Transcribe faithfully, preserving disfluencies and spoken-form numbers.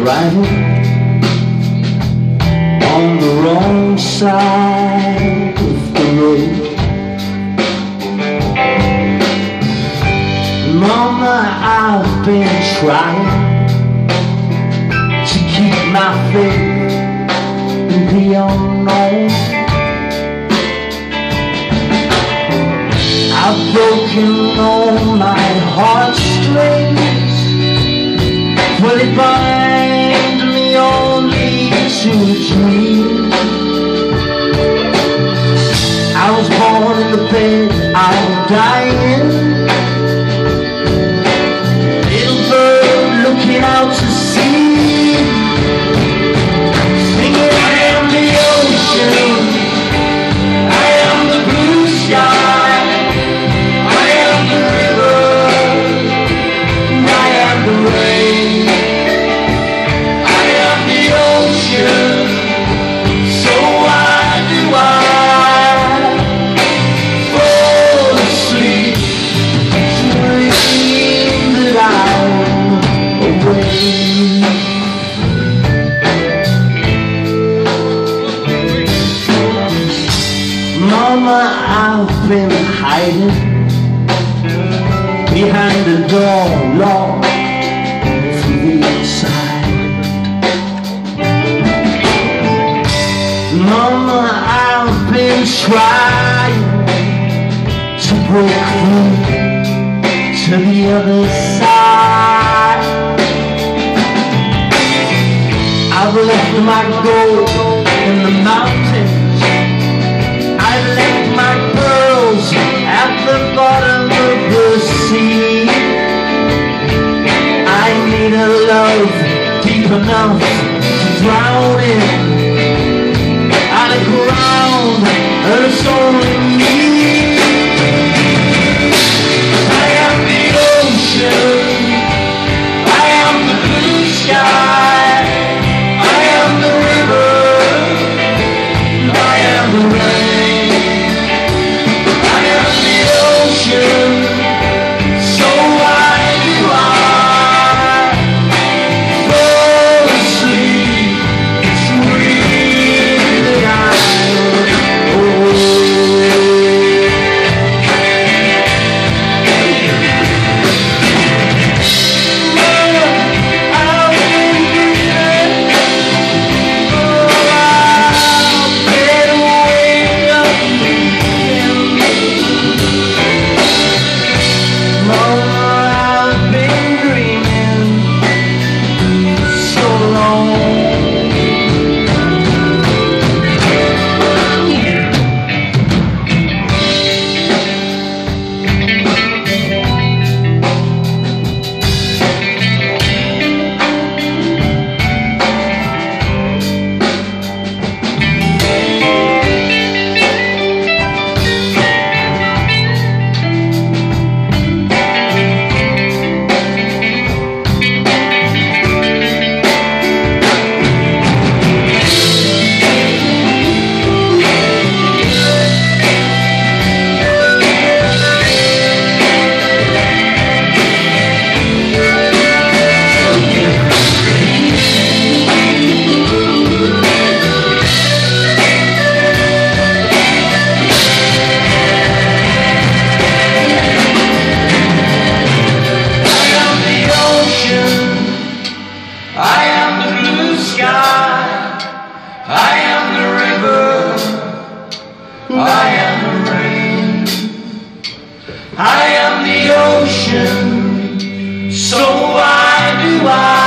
driving on the wrong side of the road. Mama, I've been trying to keep my faith in the unknown. I've broken all my heartstrings. Will it bind me only to a dream? I was born in the bed, I'm dying. Little bird looking out to sea, singing I am the ocean, I am the blue sky, I am the river, I am the rain. Mama, I've been hiding behind the door locked from the inside. Mama, I've been trying to break through to the other side. I've left my gold in the mountains, I've left my pearls at the bottom of the sea. I need a love deep enough to drown in, on the ground, and it's only me. I am the ocean, I am the blue sky, I am the river, I am the rain. So why do I fall asleep dreaming that I'm I am the ocean, so why do I